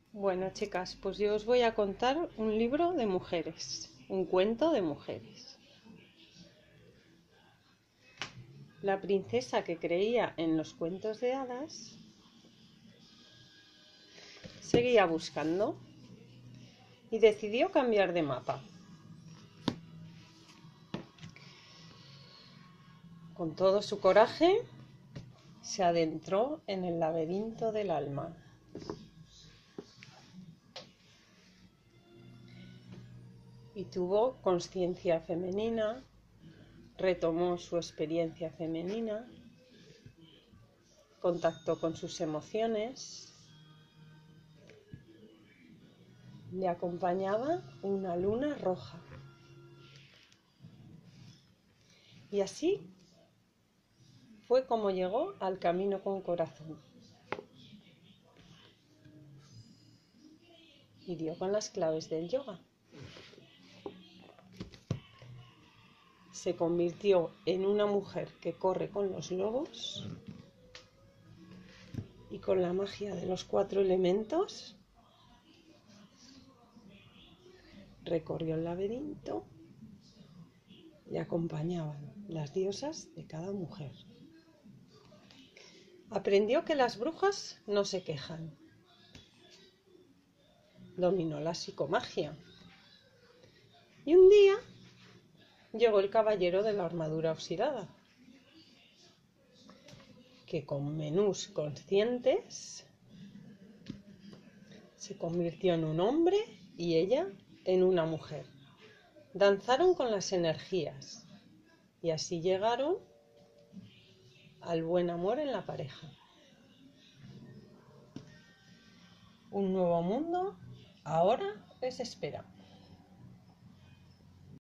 Bueno, chicas, pues yo os voy a contar un libro de mujeres, un cuento de mujeres. La princesa que creía en los cuentos de hadas seguía buscando y decidió cambiar de mapa. Con todo su coraje, se adentró en el laberinto del alma. Y tuvo conciencia femenina, retomó su experiencia femenina, contactó con sus emociones. Le acompañaba una luna roja. Y así fue como llegó al camino con corazón. Y dio con las claves del yoga. Se convirtió en una mujer que corre con los lobos y con la magia de los 4 elementos recorrió el laberinto. Le acompañaban las diosas de cada mujer. Aprendió que las brujas no se quejan. Dominó la psicomagia. Y un día llegó el caballero de la armadura oxidada, que con menús conscientes se convirtió en un hombre y ella en una mujer. Danzaron con las energías y así llegaron al buen amor en la pareja. Un nuevo mundo ahora les espera.